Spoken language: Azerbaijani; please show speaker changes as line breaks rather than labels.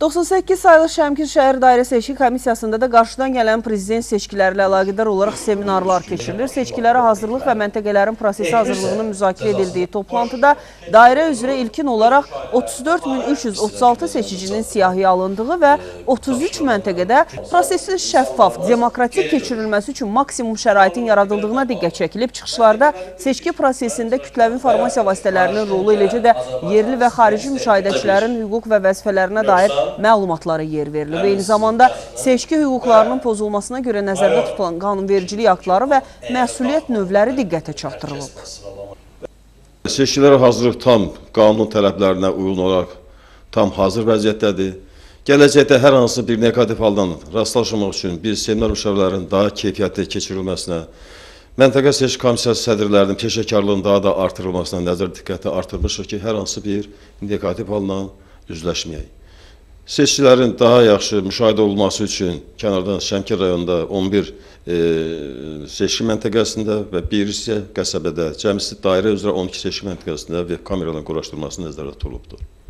98 sayılı Şəmkir şəhər dairə seçki komissiyasında da qarşıdan gələn prezident seçkiləri ilə əlaqədar olaraq seminarlar keçirilir. Seçkilərə hazırlıq və məntəqələrin prosesi hazırlığının müzakirə edildiyi toplantıda dairə üzrə ilkin olaraq 34.336 seçicinin siyahıya alındığı və 33 məntəqədə prosesin şəffaf, demokratik keçirilməsi üçün maksimum şəraitin yaradıldığına diqqət çəkilib. Çıxışlarda seçki prosesində kütləvi informasiya vasitələrinin rolu, eləcə də yerli və xarici müşahidəçilərin hüquq və vəzifələrinə dair məlumatlara yer verilib. Eyni zamanda seçki hüquqlarının pozulmasına görə nəzərdə tutulan qanunvericilik aktları və məsuliyyət növləri diqqətə çatdırılıb.
Seçkilərə hazırlıq tam qanun tələblərinə uyğun olaraq tam hazır vəziyyətdədir. Gələcəkdə hər hansı bir negativ haldan rastlaşmaq üçün biz seminar müşavirlərinin daha keyfiyyətli keçirilməsinə, məntəqə seçki komissiyası sədrlərinin peşəkarlığının daha da artırılmasına nəzər diqqəti artırmışıq ki, hər hansı bir negativ halına üzləşməyək. Seçkilərin daha yaxşı müşahidə olunması üçün kənardan Şəmkir rayonunda 11 seçki məntəqəsində və bir isə qəsəbədə, cəmisi dairə üzrə 12 seçki məntəqəsində və kameraların quraşdırılması nəzərdə tutulubdur.